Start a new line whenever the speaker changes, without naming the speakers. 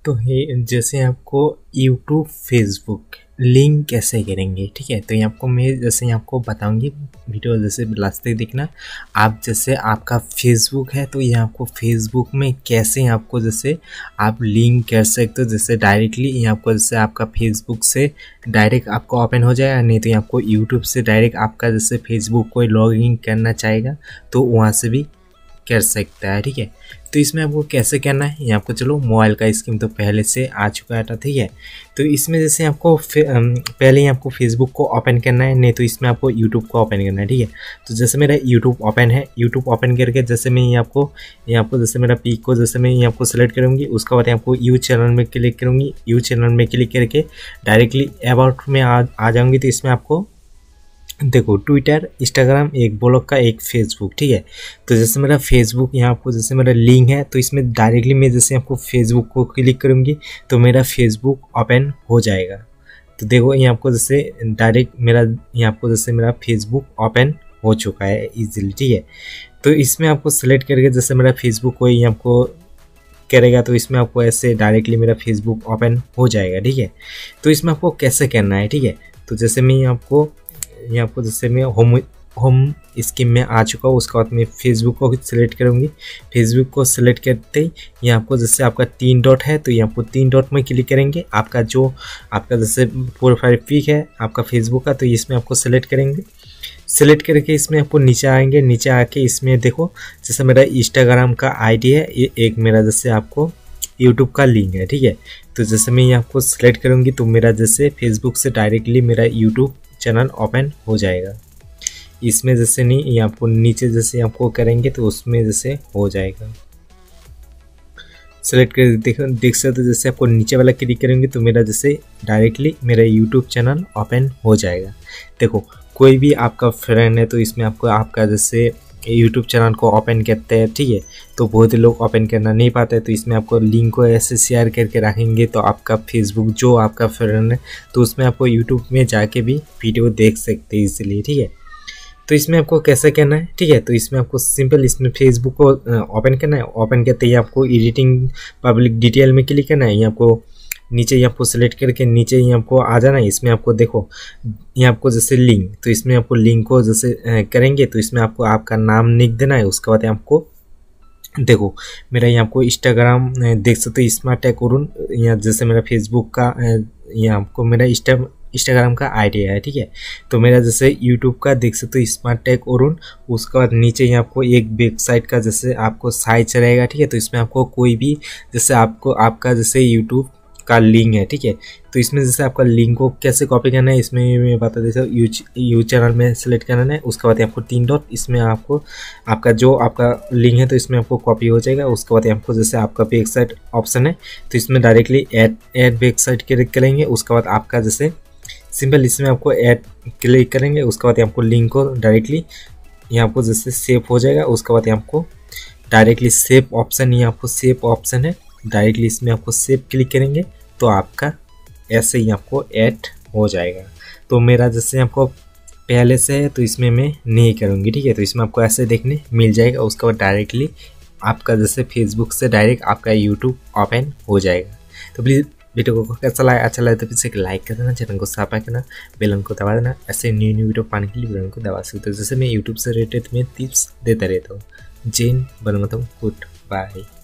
तो जैसे आपको यूट्यूब फेसबुक लिंक कैसे करेंगे, ठीक है। तो ये आपको मैं जैसे आपको बताऊंगी, वीडियो जैसे लास्ट तक देखना। आप जैसे आपका फेसबुक है तो ये आपको फेसबुक में कैसे आपको जैसे आप लिंक कर सकते हो, जैसे डायरेक्टली ये आपको जैसे आपका फेसबुक से डायरेक्ट आपको ओपन हो जाएगा, नहीं तो ये आपको यूट्यूब से डायरेक्ट आपका जैसे फेसबुक कोई लॉगिन करना चाहेगा तो वहाँ से भी कर सकता है, ठीक है। तो इसमें आपको कैसे करना है, ये आपको चलो मोबाइल का स्कीम तो पहले से आ चुका था, ठीक है। तो इसमें जैसे आपको पहले ही आपको फेसबुक को ओपन करना है, नहीं तो इसमें आपको यूट्यूब को ओपन करना है, ठीक है। तो जैसे मेरा यूट्यूब ओपन है, यूट्यूब ओपन करके जैसे मैं ये आपको जैसे मेरा पीक को जैसे मैं ये आपको सेलेक्ट करूँगी, उसके बाद आपको यू चैनल में क्लिक करूँगी। यू चैनल में क्लिक करके डायरेक्टली अबाउट में आ जाऊँगी। तो इसमें आपको देखो ट्विटर, इंस्टाग्राम, एक ब्लॉग का, एक फेसबुक, ठीक है। तो जैसे मेरा फेसबुक यहाँ आपको जैसे मेरा लिंक है, तो इसमें डायरेक्टली मैं जैसे आपको फेसबुक को क्लिक करूँगी तो मेरा फेसबुक ओपन हो जाएगा। तो देखो ये आपको जैसे डायरेक्ट मेरा यहाँ आपको जैसे मेरा फेसबुक ओपन हो चुका है ईजिली, ठीक है। तो इसमें आपको सेलेक्ट करके जैसे मेरा फेसबुक को ये आपको करेगा तो इसमें आपको ऐसे डायरेक्टली मेरा फेसबुक ओपन हो जाएगा, ठीक है। तो इसमें आपको कैसे करना है, ठीक है। तो जैसे मैं ये आपको जैसे मैं होम स्कीम में आ चुका हूँ, उसके बाद मैं फेसबुक को सिलेक्ट करूँगी। फेसबुक को सिलेक्ट करते ही ये आपको जैसे आपका 3 डॉट है, तो ये आपको 3 डॉट में क्लिक करेंगे। आपका जैसे प्रोफाइल पिक है आपका फेसबुक का, तो इसमें आपको सिलेक्ट करेंगे। सिलेक्ट करके इसमें आपको नीचे आएंगे, नीचे आके इसमें देखो जैसे मेरा इंस्टाग्राम का आईडी है, ये एक मेरा जैसे आपको यूट्यूब का लिंक है, ठीक है। तो जैसे मैं ये आपको सिलेक्ट करूँगी तो मेरा जैसे फेसबुक से डायरेक्टली मेरा यूट्यूब चैनल ओपन हो जाएगा। इसमें जैसे नहीं, ये आपको नीचे जैसे आपको करेंगे तो उसमें जैसे हो जाएगा। सेलेक्ट कर देख सकते हो, जैसे आपको नीचे वाला क्लिक करेंगे तो मेरा जैसे डायरेक्टली मेरा यूट्यूब चैनल ओपन हो जाएगा। देखो कोई भी आपका फ्रेंड है तो इसमें आपको आपका जैसे यूट्यूब चैनल को ओपन करते हैं, ठीक है। तो बहुत ही लोग ओपन करना नहीं पाते, तो इसमें आपको लिंक को ऐसे शेयर करके रखेंगे तो आपका फेसबुक जो आपका फ्रेंड है तो उसमें आपको यूट्यूब में जाके भी वीडियो देख सकते हैं इसलिए, ठीक है। तो इसमें आपको कैसे करना है, ठीक है। तो इसमें आपको सिंपल इसमें फेसबुक को ओपन करना है। ओपन करते ही आपको एडिटिंग पब्लिक डिटेल में क्लिक करना है। ये आपको नीचे ये आपको सेलेक्ट करके नीचे ये आपको आ जाना है। इसमें आपको देखो ये आपको जैसे लिंक, तो इसमें आपको लिंक को जैसे करेंगे तो इसमें आपको आपका नाम लिख देना है। उसके बाद आपको देखो मेरा यहाँ आपको इंस्टाग्राम देख सकते हो, स्मार्ट टैग अरुण, यहाँ जैसे मेरा फेसबुक का यहाँ आपको मेरा इंस्टाग्राम का आईडी है, ठीक है। तो मेरा जैसे यूट्यूब का देख सकते हो स्मार्ट टैग अरुण। उसके बाद नीचे यहाँ आपको एक वेबसाइट का जैसे आपको साइट रहेगा, ठीक है। तो इसमें आपको कोई भी जैसे आपको आपका जैसे यूट्यूब का लिंक है, ठीक है। तो इसमें जैसे आपका लिंक को कैसे कॉपी करना है इसमें मैं बता देता हूँ। यू चैनल में सेलेक्ट करना है, उसके बाद आपको 3 डॉट, इसमें आपको आपका जो आपका लिंक है तो इसमें आपको कॉपी हो जाएगा। उसके बाद आपको जैसे आपका वेबसाइट ऑप्शन है तो इसमें डायरेक्टली ऐड वेबसाइट क्लिक करेंगे। उसके बाद आपका जैसे सिंपल इसमें आपको ऐड क्लिक करेंगे। उसके बाद आपको लिंक को डायरेक्टली यहाँ आपको जैसे सेव हो जाएगा। उसके बाद आपको डायरेक्टली सेव ऑप्शन, ये आपको सेव ऑप्शन है, डायरेक्टली इसमें आपको सेव क्लिक करेंगे तो आपका ऐसे ही आपको ऐड हो जाएगा। तो मेरा जैसे आपको पहले से है तो इसमें मैं नहीं करूँगी, ठीक है। तो इसमें आपको ऐसे देखने मिल जाएगा। उसके बाद डायरेक्टली आपका जैसे फेसबुक से डायरेक्ट आपका यूट्यूब ओपन हो जाएगा। तो प्लीज़ वीडियो को कैसा लगा, अच्छा लगे तो प्लीज़ एक लाइक कर देना, चैनल को सब्सक्राइब करना, बेल आइकन को दबा देना। ऐसे न्यू वीडियो पाने के लिए बेल आइकन को दबा सकते हो। जैसे मैं यूट्यूब से रिलेटेड में टिप्स देता रहता हूँ। जैन बनमतम, गुड बाय।